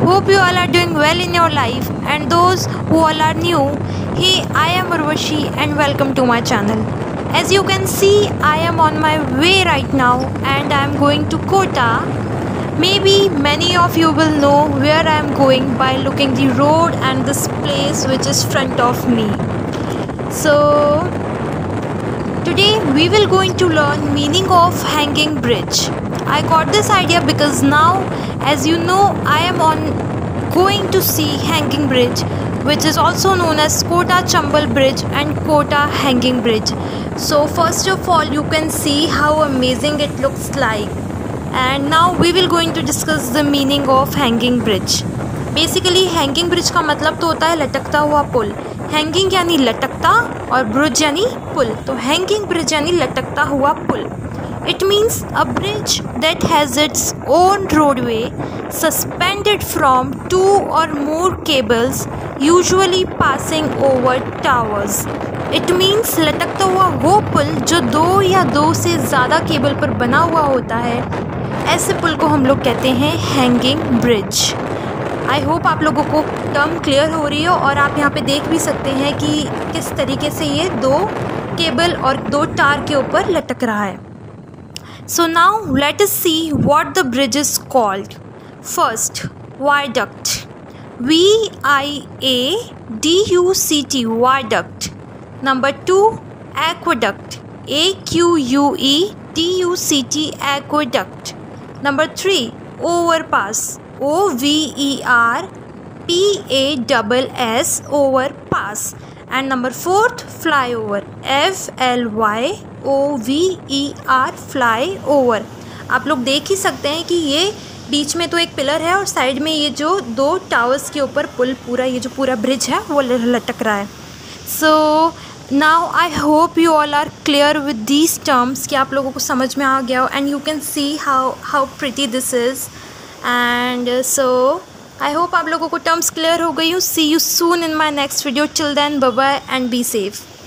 Hope you all are doing well in your life, and those who all are new, hey, I am Urvashi and welcome to my channel. As you can see, I am on my way right now and I am going to Kota. Maybe many of you will know where I am going by looking the road and this place which is front of me. So today we will going to learn meaning of hanging bridge. I got this idea because now, as you know, I am going to see hanging bridge, which is also known as Kota Chambal Bridge and Kota Hanging Bridge. So first of all, you can see how amazing it looks like. And now we will going to discuss the meaning of hanging bridge. Basically hanging bridge का मतलब तो होता है लटकता हुआ पुल. Hanging यानी लटकता और bridge यानी पुल. तो hanging bridge यानी लटकता हुआ पुल. It means a bridge that has its own roadway suspended from two or more cables, usually passing over towers. It means लटकता हुआ वो पुल जो दो या दो से ज़्यादा केबल पर बना हुआ होता है. ऐसे पुल को हम लोग कहते हैं हैंगिंग ब्रिज. आई होप आप लोगों को टर्म क्लियर हो रही हो और आप यहाँ पे देख भी सकते हैं कि किस तरीके से ये दो केबल और दो तार के ऊपर लटक रहा है. So now let us see what the bridge is called. First, viaduct. V-I-A-D-U-C-T, viaduct. Number 2, aqueduct. A-Q-U-E-D-U-C-T, aqueduct. Number 3, overpass. O-V-E-R-P-A-S-S, overpass. And number 4th, flyover. F-L-Y-O-V-E-R, flyover. आप लोग देख ही सकते हैं कि ये बीच में तो एक पिलर है और साइड में ये जो दो टावर्स के ऊपर पुल पूरा ये जो पूरा ब्रिज है वो लटक रहा है. So now I hope you all are clear with these terms कि आप लोगों को समझ में आ गया हो. And you can see how pretty this is. And so I hope आप लोगों को टर्म्स क्लियर हो गई हो. See you soon in my next video. Till then, bye bye and be safe.